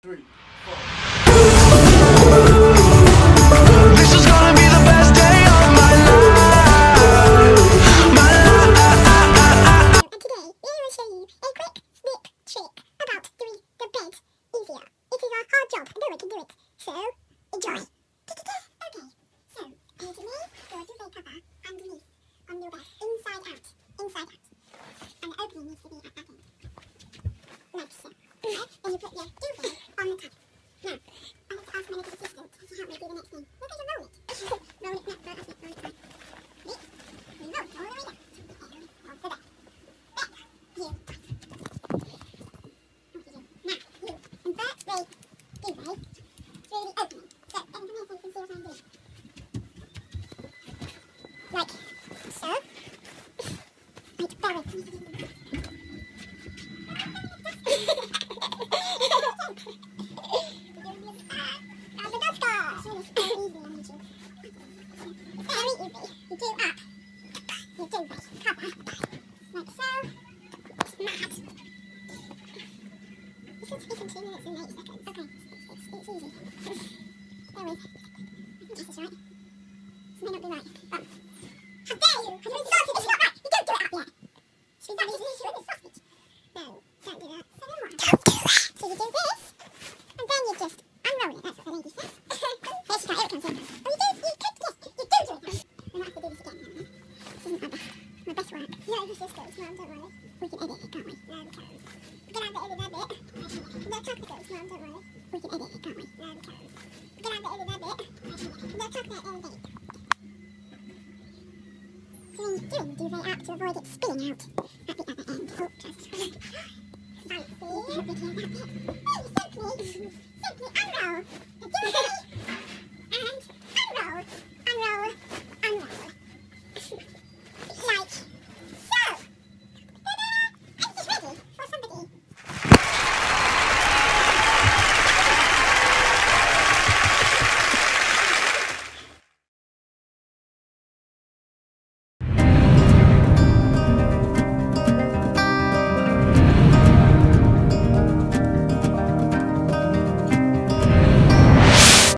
3, 4. This is gonna be the best day of my life. My life. And today, we will show you a quick snip trick about doing the bed easier. It is a hard job, no one can do it. So, enjoy. Okay, so, as you lay your duvet cover underneath on your bed, inside out. And the opening needs to be at that end. Like so. Okay, then you put your duvet on the top. Now, I have to ask my little assistant to help me do the next thing. We're going to roll it. Roll it, no, that's it, roll it right. Ready? We roll it all the way down. Hold the back. Back. You. Now, you invert the duvet through the opening. So, then come here so you can see what I'm doing. Like so. Wait, bear with me. Doing the duvet up to avoid it spilling out at the other end. Oh, just fancy. Hope you hear that bit.